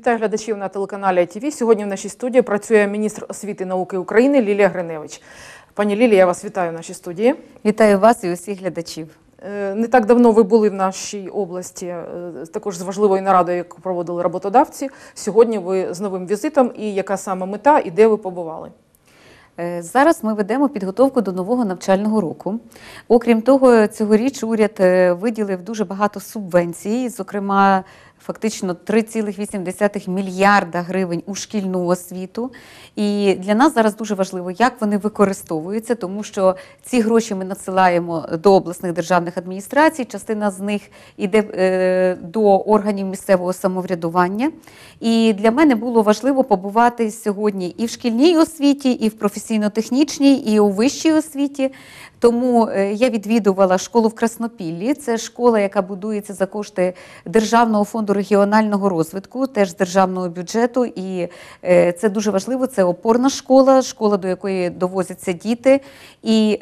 Вітаю глядачів на телеканалі ITV. Сьогодні в нашій студії працює міністр освіти і науки України Лілія Гриневич. Пані Лілія, я вас вітаю в нашій студії. Вітаю вас і усіх глядачів. Не так давно ви були в нашій області, також з важливою нарадою, яку проводили роботодавці. Сьогодні ви з новим візитом. І яка саме мета, і де ви побували? Зараз ми ведемо підготовку до нового навчального року. Окрім того, цьогоріч уряд виділив дуже багато субвенцій, зокрема, фактично 3,8 мільярда гривень у шкільну освіту. І для нас зараз дуже важливо, як вони використовуються, тому що ці гроші ми надсилаємо до обласних державних адміністрацій, частина з них йде до органів місцевого самоврядування. І для мене було важливо побувати сьогодні і в шкільній освіті, і в професійно-технічній, і у вищій освіті. Тому я відвідувала школу в Краснопіллі. Це школа, яка будується за кошти Державного фонду регіонального розвитку, теж з державного бюджету. І це дуже важливо, це опорна школа, школа, до якої довозяться діти. І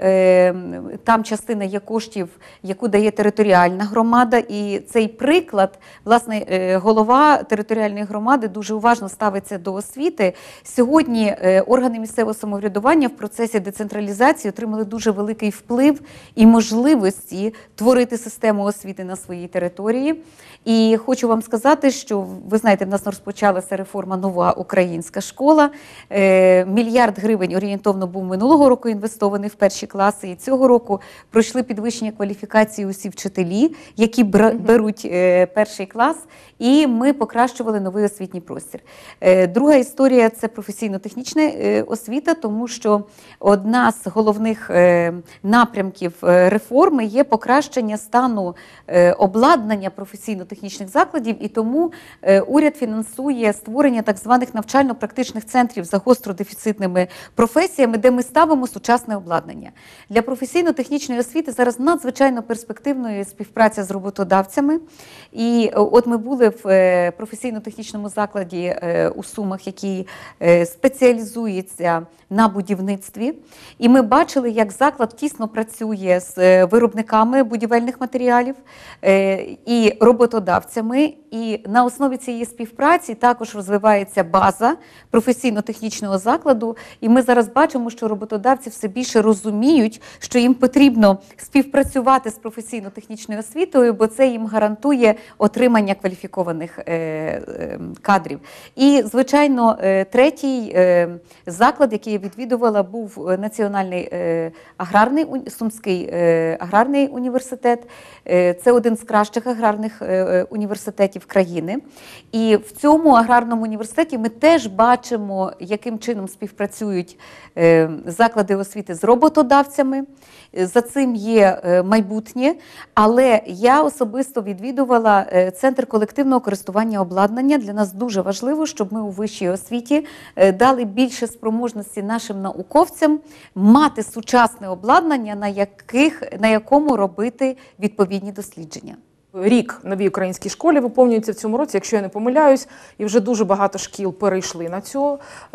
там частина є коштів, яку дає територіальна громада. І цей приклад, власне, голова територіальної громади дуже уважно ставиться до освіти. Сьогодні органи місцевого самоврядування в процесі децентралізації отримали дуже великий вплив і можливості творити систему освіти на своїй території. І хочу вам сказати, що, ви знаєте, в нас розпочалася реформа «Нова українська школа». Мільярд гривень орієнтовно був минулого року інвестований в перші класи. І цього року пройшли підвищення кваліфікації усі вчителі, які беруть перший клас. І ми покращували новий освітній простір. Друга історія – це професійно-технічна освіта, тому що одна з головних напрямків реформи є покращення стану обладнання професійно-технічних закладів, і тому уряд фінансує створення так званих навчально-практичних центрів за гостродефіцитними професіями, де ми ставимо сучасне обладнання. Для професійно-технічної освіти зараз надзвичайно перспективною співпраця з роботодавцями. І от ми були в професійно-технічному закладі у Сумах, який спеціалізується на будівництві. І ми бачили, як заклад тісно працює з виробниками будівельних матеріалів і роботодавцями. І на основі цієї співпраці також розвивається база професійно-технічного закладу. І ми зараз бачимо, що роботодавці все більше розуміють, що їм потрібно співпрацювати з професійно-технічною освітою, бо це їм гарантує отримання кваліфікованих кадрів. І, звичайно, третій заклад, який я відвідувала, був Національний аграрний, Сумський аграрний університет. Це один з кращих аграрних університетів країни. І в цьому аграрному університеті ми теж бачимо, яким чином співпрацюють заклади освіти з роботодавцями. За цим є майбутнє, але я особисто відвідувала Центр колективного користування обладнання. Для нас дуже важливо, щоб ми у вищій освіті дали більше спроможності нашим науковцям мати сучасне обладнання, на якому робити відповідні дослідження. Рік новій українській школі виповнюється в цьому році, якщо я не помиляюсь, і вже дуже багато шкіл перейшли на цю,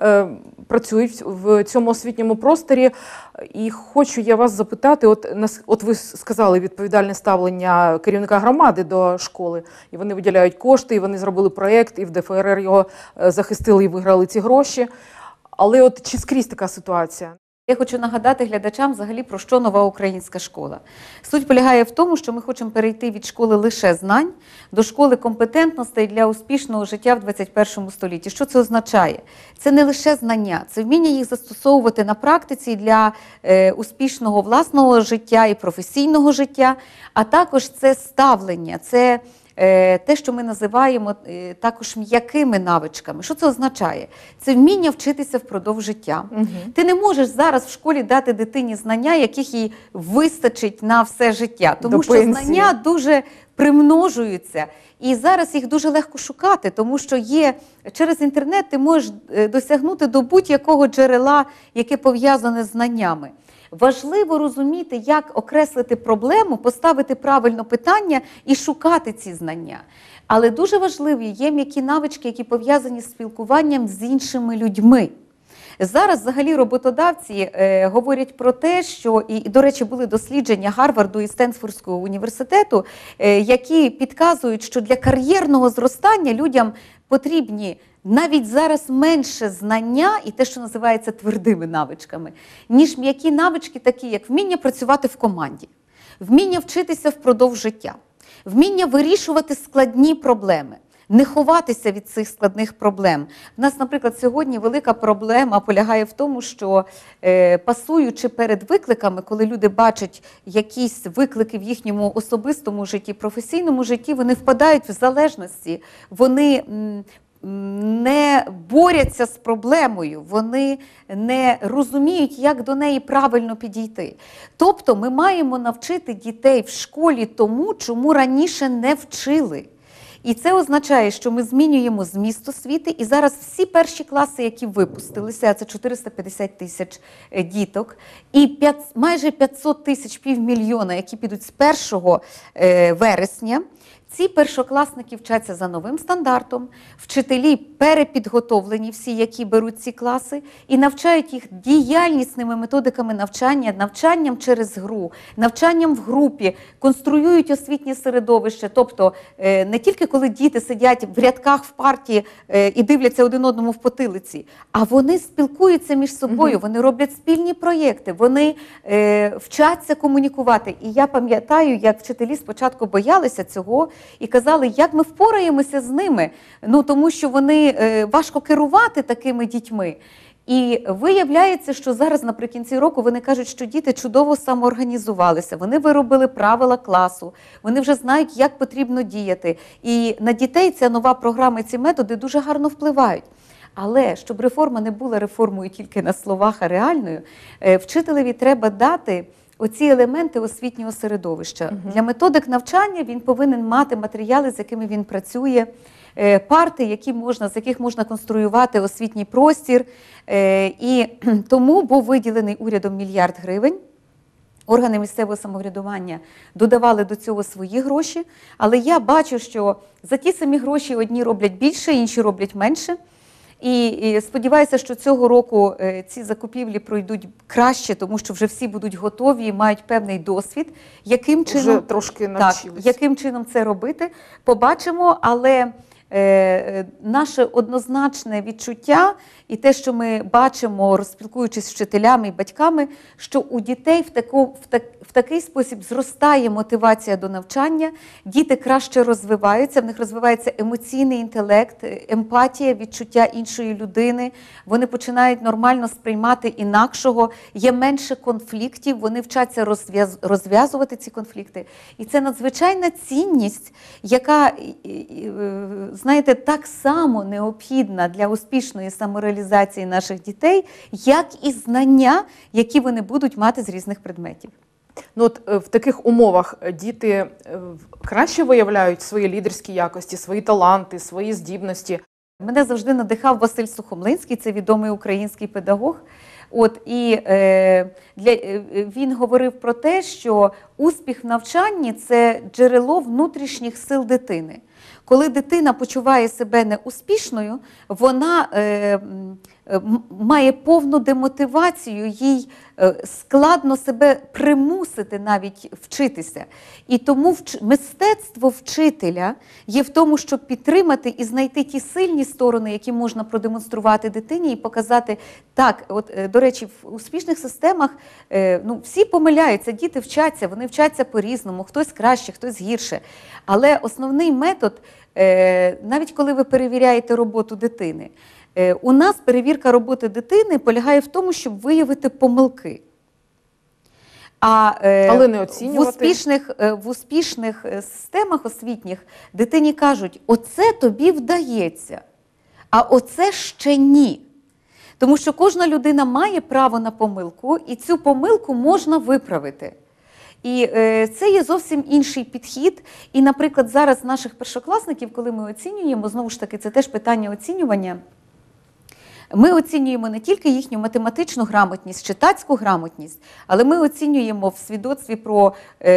працюють в цьому освітньому просторі. І хочу я вас запитати, от ви сказали відповідальне ставлення керівника громади до школи, і вони виділяють кошти, і вони зробили проєкт, і в ДФРР його захистили і виграли ці гроші. Але от чи скрізь така ситуація? Я хочу нагадати глядачам взагалі, про що нова українська школа. Суть полягає в тому, що ми хочемо перейти від школи лише знань до школи компетентностей для успішного життя в 21 столітті. Що це означає? Це не лише знання, це вміння їх застосовувати на практиці для успішного власного життя і професійного життя, а також це ставлення, це те, що ми називаємо також м'якими навичками. Що це означає? Це вміння вчитися впродовж життя. Ти не можеш зараз в школі дати дитині знання, яких їй вистачить на все життя. Тому що знання дуже примножуються. І зараз їх дуже легко шукати, тому що через інтернет ти можеш досягнути до будь-якого джерела, яке пов'язане з знаннями. Важливо розуміти, як окреслити проблему, поставити правильно питання і шукати ці знання. Але дуже важливі є м'які навички, які пов'язані з спілкуванням з іншими людьми. Зараз взагалі роботодавці говорять про те, що, і, до речі, були дослідження Гарварду і Стенфордського університету, які підказують, що для кар'єрного зростання людям потрібні навіть зараз менше знання і те, що називається твердими навичками, ніж м'які навички, такі як вміння працювати в команді, вміння вчитися впродовж життя, вміння вирішувати складні проблеми, не ховатися від цих складних проблем. У нас, наприклад, сьогодні велика проблема полягає в тому, що пасуючи перед викликами, коли люди бачать якісь виклики в їхньому особистому житті, професійному житті, вони впадають в залежності, вони не борються з проблемою, вони не розуміють, як до неї правильно підійти. Тобто ми маємо навчити дітей в школі тому, чому раніше не вчили. І це означає, що ми змінюємо зміст освіти, і зараз всі перші класи, які випустилися, це 450 тисяч діток, і майже 500 тисяч, півмільйона, які підуть з 1 вересня, ці першокласники вчаться за новим стандартом, вчителі перепідготовлені всі, які беруть ці класи, і навчають їх діяльнісними методиками навчання, навчанням через гру, навчанням в групі, конструюють освітнє середовище. Тобто не тільки коли діти сидять в рядках в парті і дивляться один одному в потилиці, а вони спілкуються між собою, вони роблять спільні проєкти, вони вчаться комунікувати. І я пам'ятаю, як вчителі спочатку боялися цього, і казали, як ми впораємося з ними, тому що вони важко керувати такими дітьми. І виявляється, що зараз наприкінці року вони кажуть, що діти чудово самоорганізувалися, вони виробили правила класу, вони вже знають, як потрібно діяти. І на дітей ця нова програма, ці методи дуже гарно впливають. Але щоб реформа не була реформою тільки на словах, а реальною, вчителеві треба дати оці елементи освітнього середовища. Для методик навчання він повинен мати матеріали, з якими він працює, парти, з яких можна конструювати освітній простір. І тому був виділений урядом 1 мільярд гривень. Органи місцевого самоврядування додавали до цього свої гроші. Але я бачу, що за ті самі гроші одні роблять більше, інші роблять менше. І сподіваюся, що цього року ці закупівлі пройдуть краще, тому що вже всі будуть готові і мають певний досвід. Яким чином це робити, побачимо, але наше однозначне відчуття і те, що ми бачимо, розспілкуючись з вчителями і батьками, що у дітей в такий спосіб зростає мотивація до навчання, діти краще розвиваються, в них розвивається емоційний інтелект, емпатія, відчуття іншої людини, вони починають нормально сприймати інакшого, є менше конфліктів, вони вчаться розв'язувати ці конфлікти. І це надзвичайна цінність, яка, знаєте, так само необхідна для успішної самореалізації наших дітей, як і знання, які вони будуть мати з різних предметів. В таких умовах діти краще виявляють свої лідерські якості, свої таланти, свої здібності. Мене завжди надихав Василь Сухомлинський, це відомий український педагог. Він говорив про те, що успіх в навчанні – це джерело внутрішніх сил дитини. Коли дитина почуває себе неуспішною, вона має повну демотивацію, їй складно себе примусити навіть вчитися. І тому мистецтво вчителя є в тому, щоб підтримати і знайти ті сильні сторони, які можна продемонструвати дитині і показати, до речі, в успішних системах всі помиляються, діти вчаться, вони вчаться по-різному, хтось краще, хтось гірше. Але основний метод, навіть коли ви перевіряєте роботу дитини, у нас перевірка роботи дитини полягає в тому, щоб виявити помилки. Але не оцінювати. В успішних системах освітніх дитині кажуть, оце тобі вдається, а оце ще ні. Тому що кожна людина має право на помилку, і цю помилку можна виправити. І це є зовсім інший підхід. І, наприклад, зараз наших першокласників, коли ми оцінюємо, знову ж таки, це теж питання оцінювання, ми оцінюємо не тільки їхню математичну грамотність, читацьку грамотність, але ми оцінюємо в свідоцтві про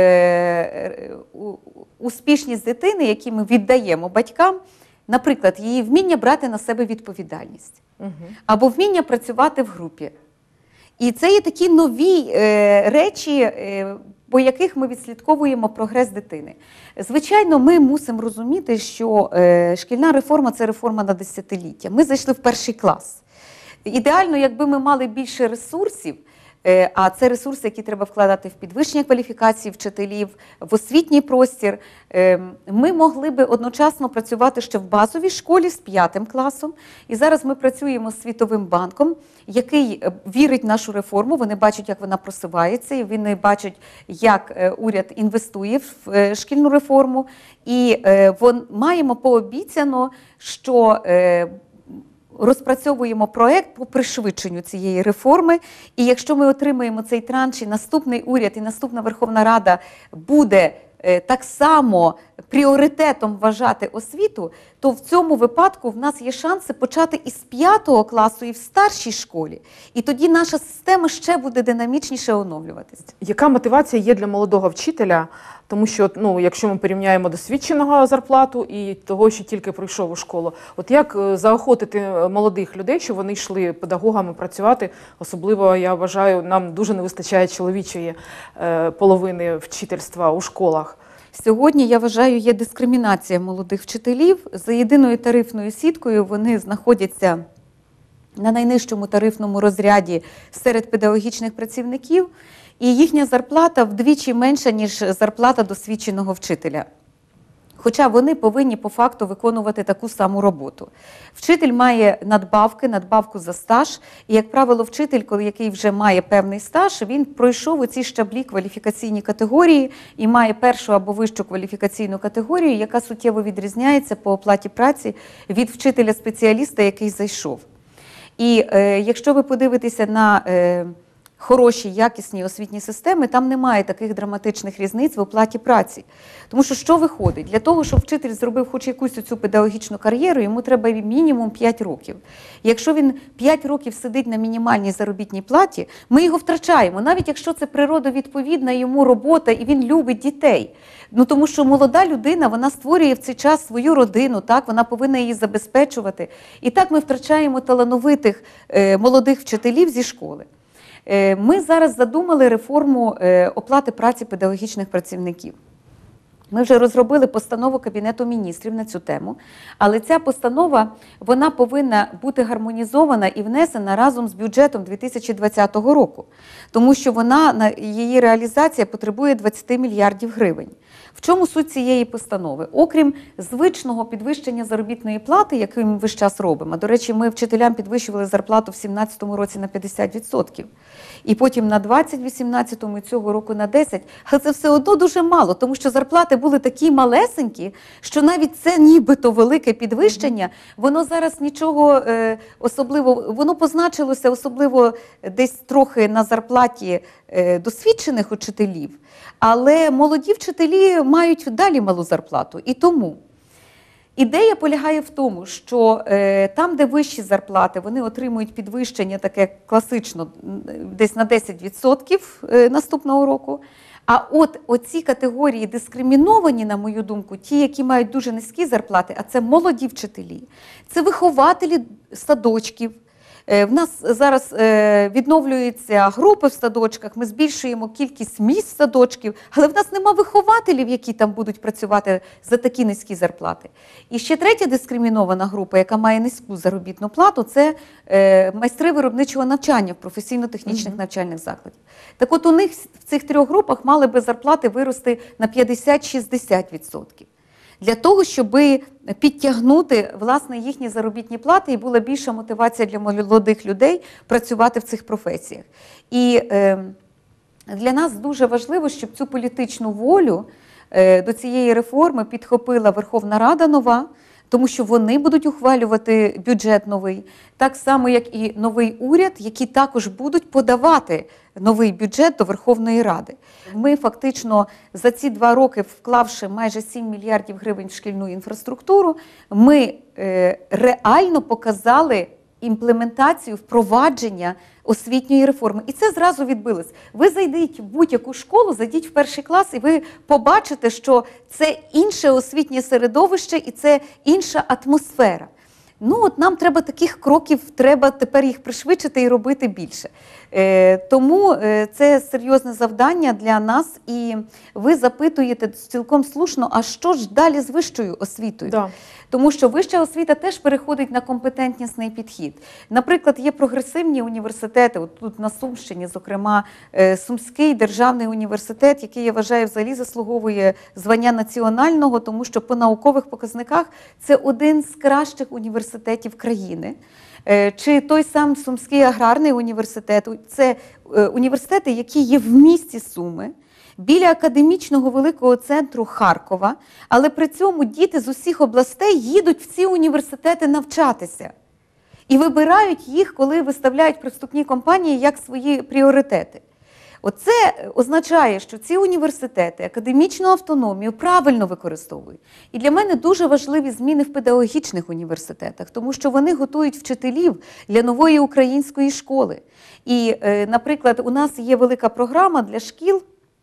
успішність дитини, які ми віддаємо батькам, наприклад, її вміння брати на себе відповідальність. або вміння працювати в групі. І це є такі нові речі, по яких ми відслідковуємо прогрес дитини. Звичайно, ми мусимо розуміти, що шкільна реформа – це реформа на десятиліття. Ми зайшли в перший клас. Ідеально, якби ми мали більше ресурсів, а це ресурси, які треба вкладати в підвищення кваліфікації вчителів, в освітній простір, ми могли би одночасно працювати ще в базовій школі з 5 класом. І зараз ми працюємо з Світовим банком, який вірить в нашу реформу, вони бачать, як вона просувається, і вони бачать, як уряд інвестує в шкільну реформу. І маємо пообіцяно, що розпрацьовуємо проєкт по пришвидшенню цієї реформи. І якщо ми отримаємо цей транш, і наступний уряд, і наступна Верховна Рада буде так само пріоритетом вважати освіту, то в цьому випадку в нас є шанси почати із 5 класу і в старшій школі. І тоді наша система ще буде динамічніше оновлюватися. Яка мотивація є для молодого вчителя? Тому що, якщо ми порівняємо досвідченого зарплату і того, що тільки прийшов у школу, от як заохотити молодих людей, щоб вони йшли педагогами працювати? Особливо, я вважаю, нам дуже не вистачає чоловічої половини вчительства у школах. Сьогодні, я вважаю, є дискримінація молодих вчителів. За єдиною тарифною сіткою вони знаходяться на найнижчому тарифному розряді серед педагогічних працівників, і їхня зарплата вдвічі менша, ніж зарплата досвідченого вчителя. Хоча вони повинні по факту виконувати таку саму роботу. Вчитель має надбавку за стаж, і, як правило, вчитель, який вже має певний стаж, він пройшов оці щаблі кваліфікаційні категорії і має першу або вищу кваліфікаційну категорію, яка суттєво відрізняється по оплаті праці від вчителя-спеціаліста, який зайшов. І якщо ви подивитеся на хороші, якісні освітні системи, там немає таких драматичних різниць в оплаті праці. Тому що виходить? Для того, щоб вчитель зробив хоч якусь цю педагогічну кар'єру, йому треба мінімум 5 років. Якщо він 5 років сидить на мінімальній заробітній платі, ми його втрачаємо, навіть якщо це природовідповідна йому робота і він любить дітей. Тому що молода людина, вона створює в цей час свою родину, так? Вона повинна її забезпечувати. І так ми втрачаємо талановитих молодих вчителів зі школи. Ми зараз задумали реформу оплати праці педагогічних працівників. Ми вже розробили постанову Кабінету міністрів на цю тему, але ця постанова, вона повинна бути гармонізована і внесена разом з бюджетом 2020 року, тому що її реалізація потребує 20 мільярдів гривень. В чому суть цієї постанови? Окрім звичного підвищення заробітної плати, яку ми весь час робимо, до речі, ми вчителям підвищували зарплату в 2017 році на 50%, і потім на 20% в 2018 і цього року на 10%, але це все одно дуже мало, тому що зарплати були такі малесенькі, що навіть це нібито велике підвищення, воно зараз нічого особливо, воно позначилося особливо десь трохи на зарплаті досвідчених учителів, але молоді вчителі мають далі малу зарплату. І тому ідея полягає в тому, що там, де вищі зарплати, вони отримують підвищення таке класично десь на 10% наступного року. А от оці категорії дискриміновані, на мою думку, ті, які мають дуже низькі зарплати, а це молоді вчителі, це вихователі садочків. В нас зараз відновлюються групи в садочках, ми збільшуємо кількість місць садочків, але в нас нема вихователів, які там будуть працювати за такі низькі зарплати. І ще третя дискримінована група, яка має низьку заробітну плату, це майстри виробничого навчання в професійно-технічних навчальних закладах. Так от у них в цих 3 групах мали би зарплати вирости на 50-60%. Для того, щоб підтягнути, власне, їхні заробітні плати і була більша мотивація для молодих людей працювати в цих професіях. І для нас дуже важливо, щоб цю політичну волю до цієї реформи підхопила Верховна Рада нова, тому що вони будуть ухвалювати бюджет новий, так само, як і новий уряд, які також будуть подавати новий бюджет до Верховної Ради. Ми фактично за ці 2 роки, вклавши майже 7 мільярдів гривень в шкільну інфраструктуру, ми реально показали імплементацію, впровадження освітньої реформи. І це зразу відбилось. Ви зайдіть в будь-яку школу, зайдіть в 1 клас, і ви побачите, що це інше освітнє середовище і це інша атмосфера. Ну, от нам треба таких кроків, треба тепер їх пришвидшити і робити більше. Тому це серйозне завдання для нас, і ви запитуєте цілком слушно, а що ж далі з вищою освітою? Да. Тому що вища освіта теж переходить на компетентнісний підхід. Наприклад, є прогресивні університети, от тут на Сумщині, зокрема, Сумський державний університет, який, я вважаю, взагалі заслуговує звання національного, тому що по наукових показниках це один з кращих університетів країни. Чи той сам Сумський аграрний університет, це університети, які є в місті Суми, біля академічного великого центру Харкова, але при цьому діти з усіх областей їдуть в ці університети навчатися. І вибирають їх, коли виставляють при компанії як свої пріоритети. Оце означає, що ці університети академічну автономію правильно використовують. І для мене дуже важливі зміни в педагогічних університетах, тому що вони готують вчителів для нової української школи. І, наприклад, у нас є велика програма для шкіл,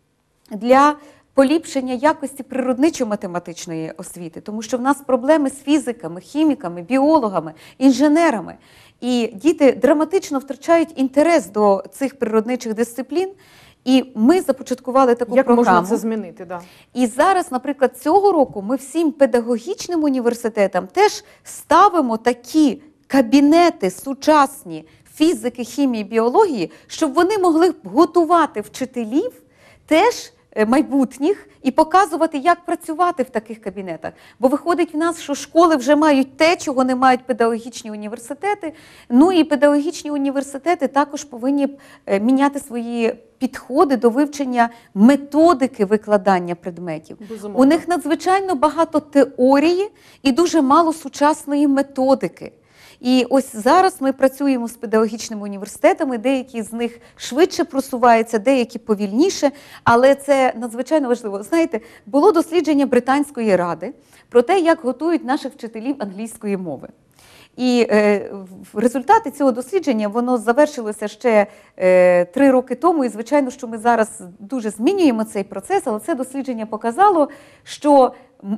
для поліпшення якості природничо-математичної освіти, тому що в нас проблеми з фізиками, хіміками, біологами, інженерами. І діти драматично втрачають інтерес до цих природничих дисциплін. І ми започаткували таку програму. Як можна це змінити? Да. І зараз, наприклад, цього року ми всім педагогічним університетам теж ставимо такі кабінети сучасні фізики, хімії, біології, щоб вони могли готувати вчителів теж майбутніх і показувати, як працювати в таких кабінетах. Бо виходить в нас, що школи вже мають те, чого не мають педагогічні університети. Ну і педагогічні університети також повинні міняти свої підходи до вивчення методики викладання предметів. Безумовно. У них надзвичайно багато теорії і дуже мало сучасної методики. І ось зараз ми працюємо з педагогічними університетами, деякі з них швидше просуваються, деякі повільніше, але це надзвичайно важливо. Знаєте, було дослідження Британської ради про те, як готують наших вчителів англійської мови. І результати цього дослідження, воно завершилося ще 3 роки тому, і звичайно, що ми зараз дуже змінюємо цей процес, але це дослідження показало, що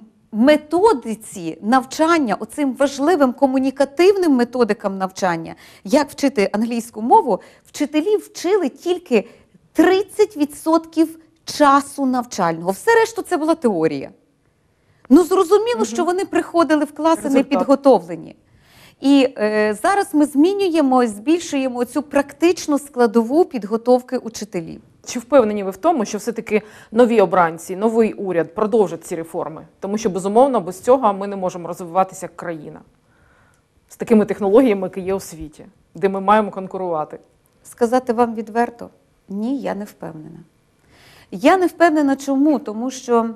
методиці навчання, оцим важливим комунікативним методикам навчання, як вчити англійську мову, вчителі вчили тільки 30% часу навчального. Все решту це була теорія. Ну, зрозуміло, що вони приходили в класи непідготовлені. І зараз ми змінюємо, збільшуємо цю практичну складову підготовки учителів. Чи впевнені ви в тому, що все-таки нові обранці, новий уряд продовжать ці реформи? Тому що, безумовно, без цього ми не можемо розвиватися як країна. З такими технологіями, які є у світі, де ми маємо конкурувати. Сказати вам відверто? Ні, я не впевнена. Я не впевнена чому? Тому що,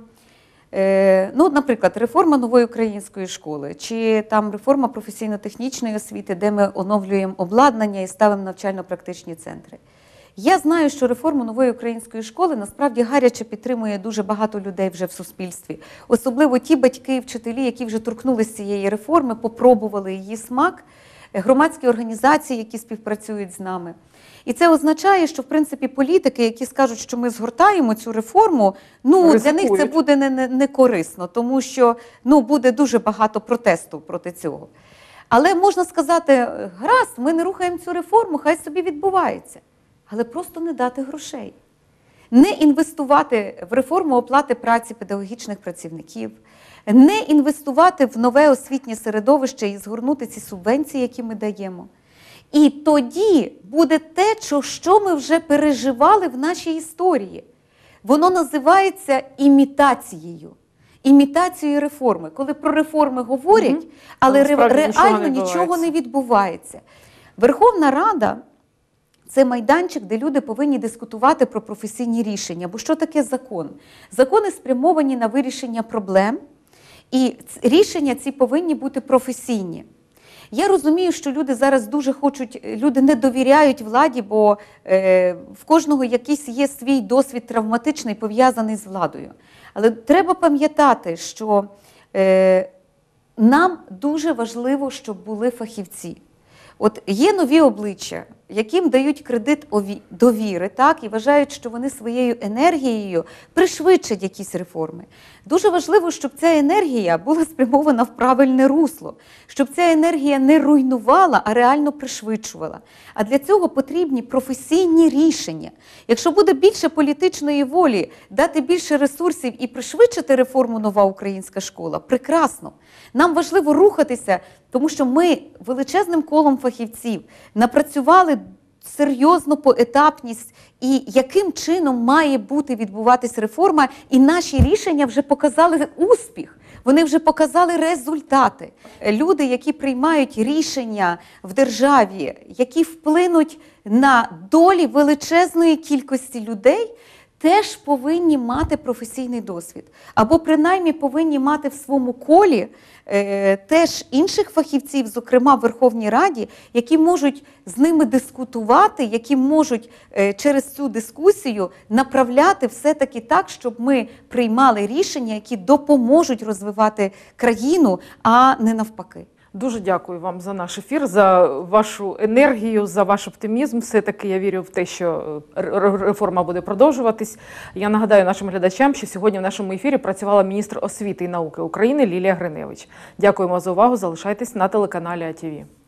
ну, наприклад, реформа нової української школи, чи там реформа професійно-технічної освіти, де ми оновлюємо обладнання і ставимо навчально-практичні центри. Я знаю, що реформу нової української школи насправді гаряче підтримує дуже багато людей вже в суспільстві. Особливо ті батьки і вчителі, які вже торкнулися цієї реформи, попробували її смак, громадські організації, які співпрацюють з нами. І це означає, що, в принципі, політики, які скажуть, що ми згортаємо цю реформу, ну, для них це буде не корисно, тому що, ну, буде дуже багато протесту проти цього. Але можна сказати, гаразд, ми не рухаємо цю реформу, хай собі відбувається. Але просто не дати грошей. Не інвестувати в реформу оплати праці педагогічних працівників, не інвестувати в нове освітнє середовище і згорнути ці субвенції, які ми даємо. І тоді буде те, що ми вже переживали в нашій історії. Воно називається імітацією. Імітацією реформи. Коли про реформи говорять, але реально нічого не відбувається. Верховна Рада – це майданчик, де люди повинні дискутувати про професійні рішення. Бо що таке закон? Закони спрямовані на вирішення проблем, і рішення ці повинні бути професійні. Я розумію, що люди зараз дуже хочуть, люди не довіряють владі, бо в кожного якийсь є свій досвід травматичний, пов'язаний з владою. Але треба пам'ятати, що нам дуже важливо, щоб були фахівці. От є нові обличчя, яким дають кредит довіри, так, і вважають, що вони своєю енергією пришвидшать якісь реформи. Дуже важливо, щоб ця енергія була спрямована в правильне русло, щоб ця енергія не руйнувала, а реально пришвидшувала. А для цього потрібні професійні рішення. Якщо буде більше політичної волі, дати більше ресурсів і пришвидшити реформу «Нова українська школа» – прекрасно. Нам важливо рухатися, тому що ми величезним колом фахівців напрацювали серйозно поетапність і яким чином має відбуватись реформа, і наші рішення вже показали успіх. Вони вже показали результати. Люди, які приймають рішення в державі, які вплинуть на долі величезної кількості людей, теж повинні мати професійний досвід. Або принаймні повинні мати в своєму колі теж інших фахівців, зокрема в Верховній Раді, які можуть з ними дискутувати, які можуть через цю дискусію направляти все-таки так, щоб ми приймали рішення, які допоможуть розвивати країну, а не навпаки. Дуже дякую вам за наш ефір, за вашу енергію, за ваш оптимізм. Все-таки я вірю в те, що реформа буде продовжуватись. Я нагадаю нашим глядачам, що сьогодні в нашому ефірі працювала міністр освіти і науки України Лілія Гриневич. Дякуємо за увагу. Залишайтесь на телеканалі АТВ.